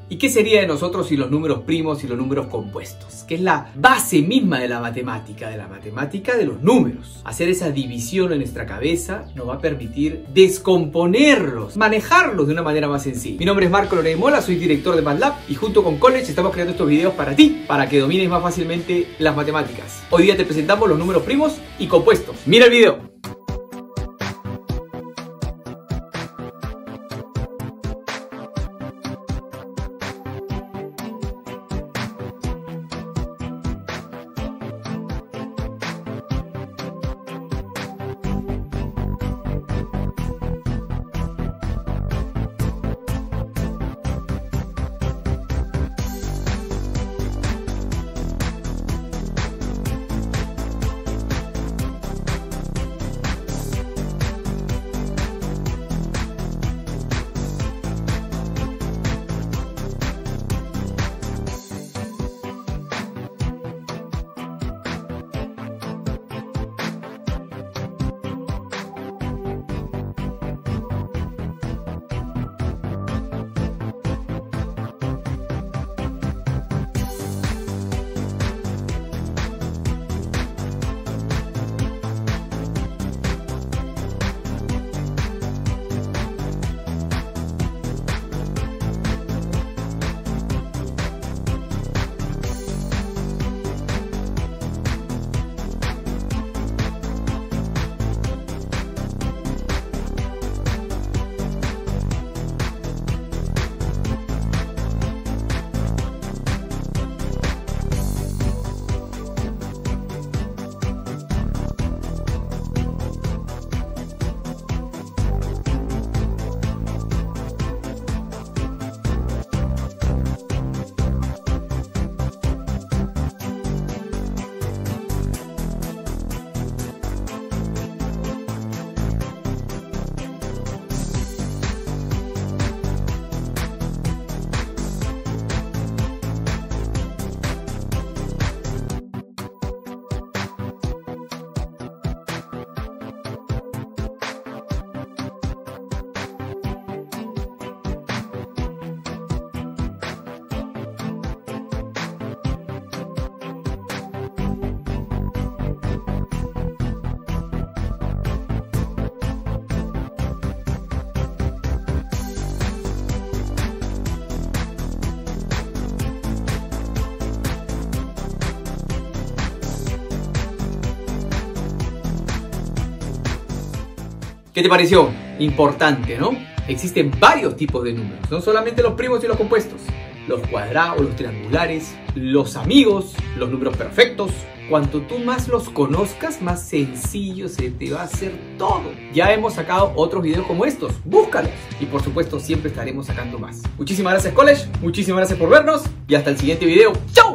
¿Y qué sería de nosotros sin los números primos y los números compuestos? Que es la base misma de la matemática de los números. Hacer esa división en nuestra cabeza nos va a permitir descomponerlos, manejarlos de una manera más sencilla. Mi nombre es Marco Loret de Mola, soy director de MATLAB y junto con College estamos creando estos videos para ti, para que domines más fácilmente las matemáticas. Hoy día te presentamos los números primos y compuestos. ¡Mira el video! ¿Qué te pareció? Importante, ¿no? Existen varios tipos de números, no solamente los primos y los compuestos. Los cuadrados, los triangulares, los amigos, los números perfectos. Cuanto tú más los conozcas, más sencillo se te va a hacer todo. Ya hemos sacado otros videos como estos, búscalos. Y por supuesto siempre estaremos sacando más. Muchísimas gracias, College, muchísimas gracias por vernos y hasta el siguiente video. ¡Chao!